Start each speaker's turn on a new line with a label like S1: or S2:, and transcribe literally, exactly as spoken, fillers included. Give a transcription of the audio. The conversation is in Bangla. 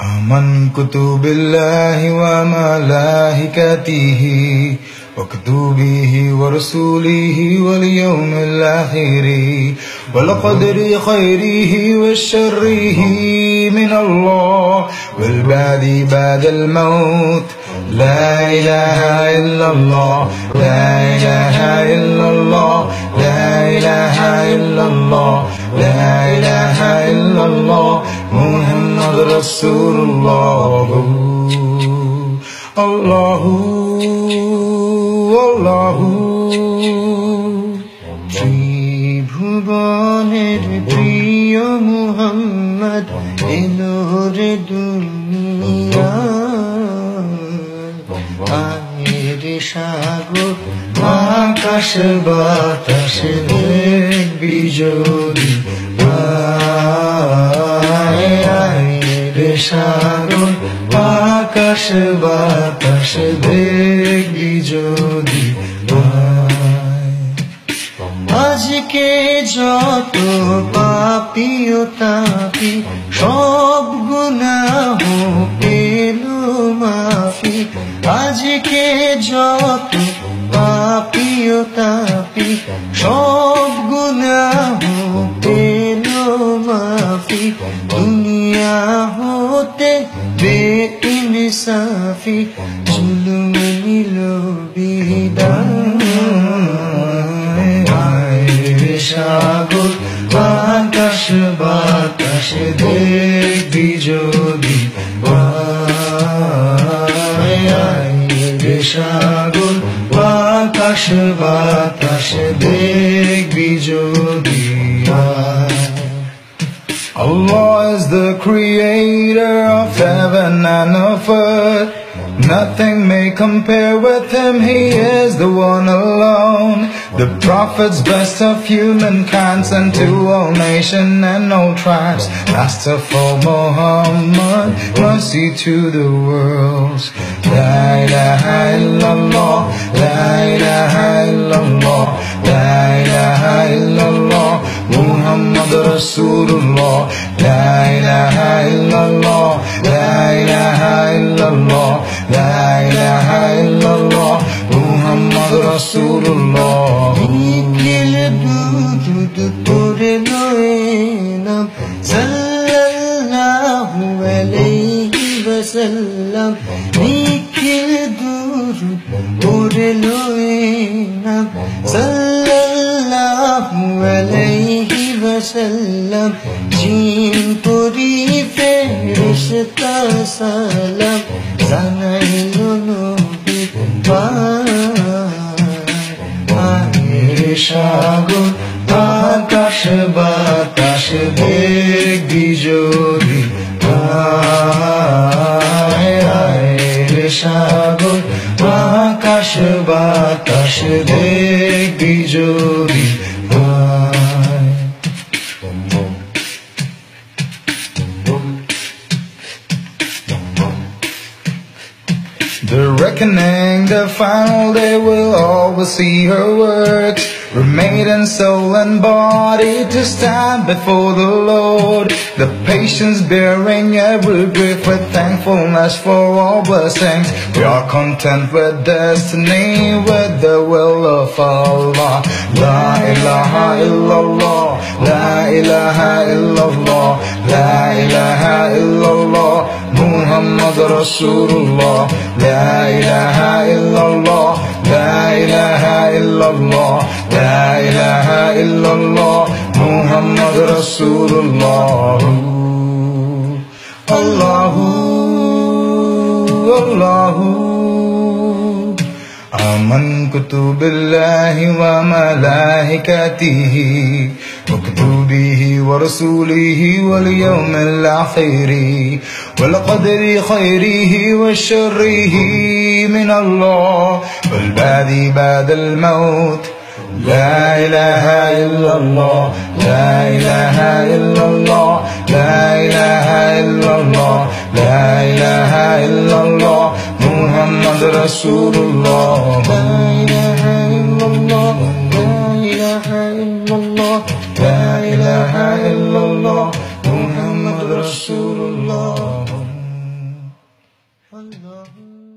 S1: آمنت بالله وملائكته وكتبه ورسوله واليوم الآخر والقدر خيره وشره من الله والبعث بعد الموت. لا إله إلا الله لا إله إلا الله لا إله إلا الله لا إله إلا الله محمد رسول الله. الله الله ত্রিভুবনের প্রিয় মুহাম্মদ এলো রে দুনিয়া আয়ের সাগর আকাশ বাতাস দেখবি যদি আয়ের সাগর আকাশ বাতাস দেখবি যদি আজকে যত পাপী ও তাপী সব গুনাহ পেল মাফি। আজকে যত পাপী ও তাপী সব গুনাহ পেল মাফি। দুনিয়া হতে বেইনসাফি জুলুম নিল বিদায়। সাগর আকাশ বাতাস দেখবি যদি সাগর আকাশ বাতাস দেখবি যদি। Allah is the creator of heaven and of earth. Nothing may compare with him, he is the one alone. The prophets, best of humankind, sent to all nations and all tribes. Master for Muhammad, mercy to the world. La ilaha illallah, la ilaha illallah, la ilaha illallah, Muhammad Rasulullah. La ilaha illallah, la ilaha illallah, la ilaha illallah, Muhammad Rasulullah. Nikil durud pore loenam sallallahu alayhi wa sallam. Nikil durud pore loenam sallallahu alayhi wa sallam. Jin puri ferishta salam zanailo nabi সাগর আকাশ বাতাস দেখবি যদি সাগর আকাশ বাতাস দেখবি যদি। The reckoning, the final day will always see her works, remain in soul and body to stand before the Lord. The patience bearing every grief with thankfulness for all blessings. We are content with destiny, with the will of Allah. La ilaha illallah, la ilaha illallah, la ilaha illallah, Muhammad Rasulullah. La ilaha illallah, la ilaha illallah, la ilaha illallah, Muhammad Rasulullah. Allahu Allahu Amantu billahi wa malaikatihi wa kutubihi wa rasulihi wal yawmil akhir wal qadri khayrihi wa sharrihi min Allah wal ba'di ba'da al maut. La ilaha illallah, la ilaha illallah, la ilaha illallah, la ilaha illallah, Muhammad Rasulullah. La ilaha illallah, la ilaha illallah, la ilaha illallah, Muhammad Rasulullah.
S2: my love.